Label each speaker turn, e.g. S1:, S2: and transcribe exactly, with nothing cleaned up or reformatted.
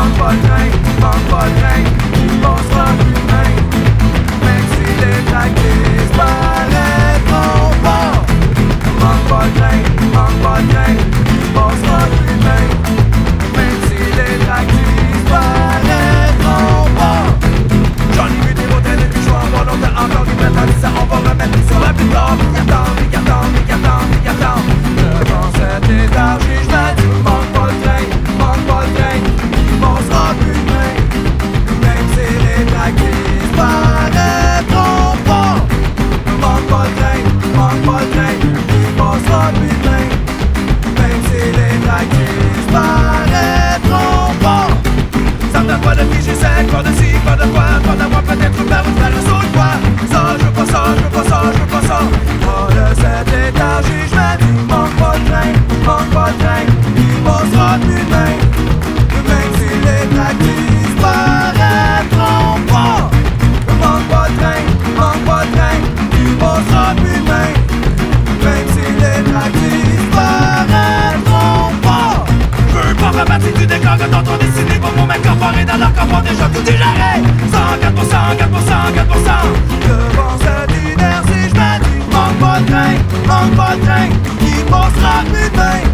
S1: manque pas de train, manque pas de train, il passera plus demain. Même si les tracts disparaîtront pas. Manque pas de train, manque pas de train, il passera plus demain. Même si les tracts disparaîtront pas. J'en ai vu des mots traîner du choix, on va longtemps encore, ils mettent en disant, on va remettre sur la plus tard. Mais qu'attend, mais qu'attend, mais qu'attend, mais qu'attend. Devant cette léthargie, je me dis, manque pas de train, manque pas de train, il passera plus demain. Même si les tracts disparaîtront pas. Manque pas de train, manque pas de train, il passera plus demain. Même si les tracts disparaîtront pas. Certaines fois de fiches, j'essaie, pas de ci, pas de quoi, pas d'avoir peut-être peur ou faire le saut, quoi. Ça, je veux pas ça, je veux pas ça, je veux pas ça. Hors de cette léthargie, je me dis, manque pas de train, manque pas de train, il passera plus demain. Même si les tracts disparaîtront pas. Manque pas de train, manque pas de train, il passera plus demain. Même si les tracts disparaîtront pas. Je veux pas faire partie du décor que tantôt décidé pour mon m'incorporer dans leur corps déjà tout digéré. cent quatre pour cent, quatre pour cent, quatre pour cent. Devant cette inertie, je me dis, manque pas de train, manque pas de train, il passera plus demain.